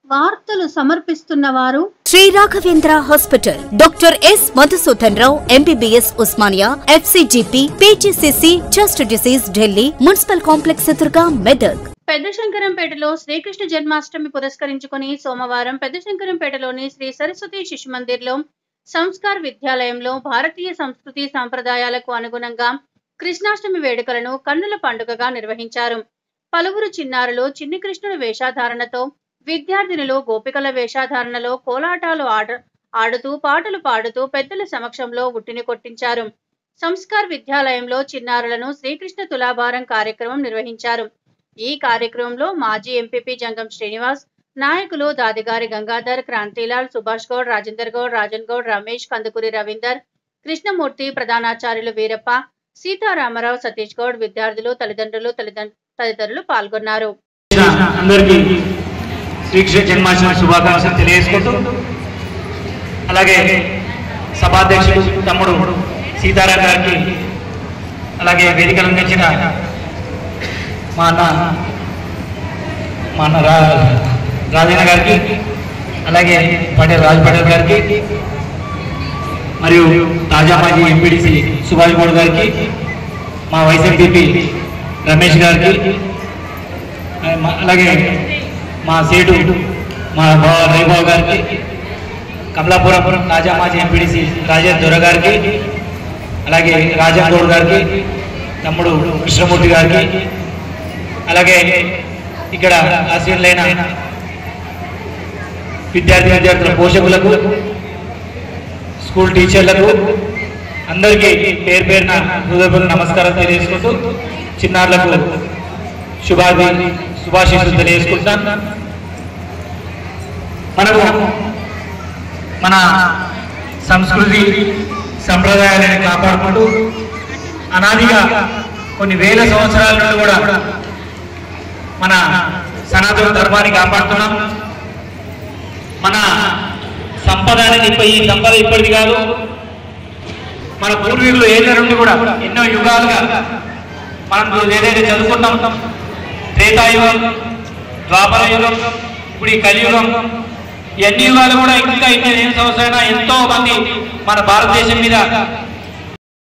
వార్తలు సమర్పిస్తున్నవారు Shri Raghavendra hospital, doctor S Madhusudan Rao MBBS Osmania, FCGP, PGCC, chest disease, Delhi municipal complex ఎదురుగా, మెదక్. పెద్దశంకరంపేటలో శ్రీకృష్ణ జన్మాష్టమి పురస్కరించుకుని సోమవారం పెద్దశంకరంపేటలోని శ్రీ సరస్వతి శిశు మందిర్లో సంస్కార్ విద్యాలయంలో భారతీయ సంస్కృతి సాంప్రదాయాలకు అనుగుణంగా కృష్ణాష్టమి వేడుకలను కన్నుల పండుగగా నిర్వహించారు. పలువురు చిన్నారులు చిన్ని కృష్ణుడి వేషధారణతో, విద్యార్థినులు గోపికల వేషధారణలో కోలాటాలు ఆడుతూ పాటలు పాడుతూ పెద్దల సమక్షంలో ఉట్టిని కొట్టించారు. సంస్కార్ విద్యాలయంలో చిన్నారులను శ్రీకృష్ణ తులాభారం కార్యక్రమం నిర్వహించారు. ఈ కార్యక్రమంలో మాజీ ఎంపీపీ జంగం శ్రీనివాస్, నాయకులు దాదిగారి గంగాధర్, క్రాంతిలాల్, సుభాష్ గౌడ్, రాజేందర్ గౌడ్, రాజన్ గౌడ్, రమేష్, కందుకూరి రవీందర్, కృష్ణమూర్తి, ప్రధానాచార్యులు వీరప్ప, సీతారామరావు, సతీష్ గౌడ్, విద్యార్థులు, తదితరులు పాల్గొన్నారు. శ్రీకృష్ణ జన్మాష్టమి శుభాకాంక్షలు తెలియజేసుకుంటూ, అలాగే సభాధ్యక్షుడు తమ్ముడు సీతారాం గారికి, అలాగే వేదికలు అందించిన మా అన్న రాజేంద్ర గారికి, అలాగే రాజ్ పటేల్ గారికి, మరియు తాజా మాజీ ఎంపీడీసీ సుభాష్ గౌడ్ గారికి, మా వైస్ ఎంపీపీ రమేష్ గారికి, అలాగే మా సేటు మా రైబాబు గారికి, కమలాపురం తాజా మాజీ ఎంపీడీసీ రాజేంద్ర దొర గారికి, అలాగే రాజన్ గౌడ్ గారికి, తమ్ముడు కృష్ణమూర్తి గారికి, అలాగే ఇక్కడ ఆశీనులైన విద్యార్థుల పోషకులకు, స్కూల్ టీచర్లకు అందరికీ పేరు పేరున హృదయపూర్వక నమస్కారం తెలియజేసుకుంటూ, చిన్నారులకు శుభాశీస్సులు తెలియజేసుకుంటాం. మనము మన సంస్కృతి సంప్రదాయాలను కాపాడుకుంటూ అనాదిగా కొన్ని వేల సంవత్సరాల నుండి కూడా మన సనాతన ధర్మాన్ని కాపాడుతున్నాం. మన సంపద అనేది ఈ సంపద ఇప్పటిది కాదు, మన పూర్వీకులు ఏళ్ళ నుండి కూడా ఎన్నో యుగాలుగా మనం ఏదైతే చదువుకుంటాం, త్రేతాయుగం, ద్వాపర యుగం, ఇప్పుడు ఈ కలియుగం, ఈ అన్ని యుగాలు కూడా ఇంకా 500 సంవత్సరాలైనా ఎంతో మంది మన భారతదేశం మీద